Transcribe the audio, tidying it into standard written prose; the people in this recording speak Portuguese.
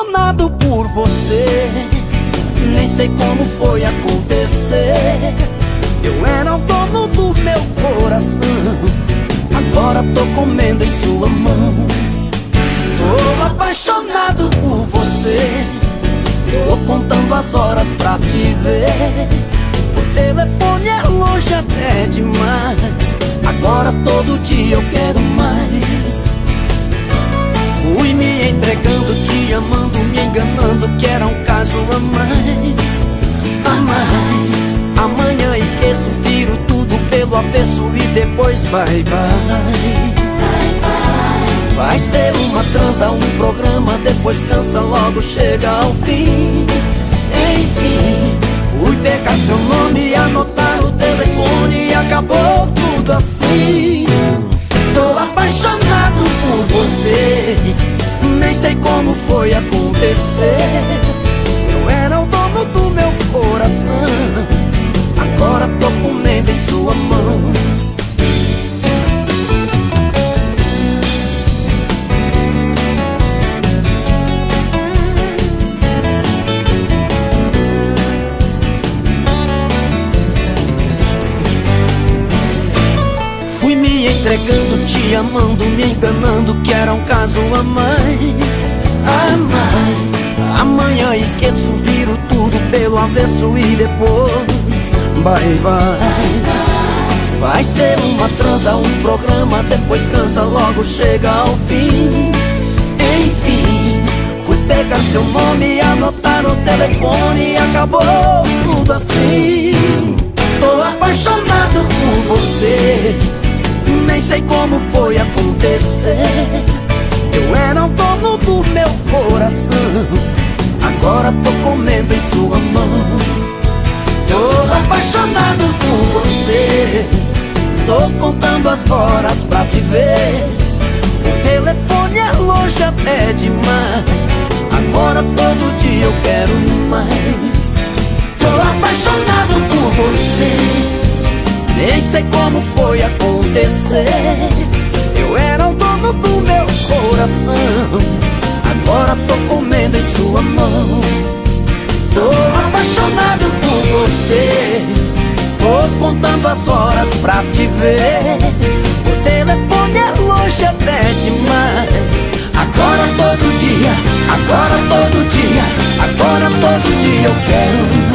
apaixonado por você. Nem sei como foi acontecer. Eu era o dono do meu coração, agora tô comendo em sua mão. Tô apaixonado por você. Tô contando as horas pra te ver. Por telefone é longe até demais. Agora todo dia eu quero mais. Fui me entregando, te amando, me enganando, que era um caso a mais. A mais. Amanhã esqueço, viro tudo pelo avesso e depois bye bye. Vai ser uma transa, um programa, depois cansa, logo chega ao fim. Enfim, fui pegar seu nome, anotar o telefone e acabou tudo assim. Tô apaixonado por você. Nem sei como foi acontecer. Eu era o dono do meu coração, agora tô comendo em sua mão. Fui me entregando, te amando, me enganando, que era um caso a mais. A mais. Amanhã esqueço, viro tudo pelo avesso e depois bye bye. Vai ser uma transa, um programa, depois cansa, logo chega ao fim. Enfim, fui pegar seu nome, anotar no telefone e acabou tudo assim. Tô apaixonado por você. Nem sei como foi acontecer. Eu era o dono do meu coração, agora tô comendo em sua mão. Tô apaixonado por você. Tô contando as horas pra te ver. O telefone é longe até demais. Agora todo dia eu quero mais. Tô apaixonado por você. Nem sei como foi acontecer. Eu era o dono do meu coração, agora tô comendo em sua mão. Tô apaixonado por você. Tô contando as horas pra te ver. O telefone é longe até demais. Agora todo dia, agora todo dia, agora todo dia eu quero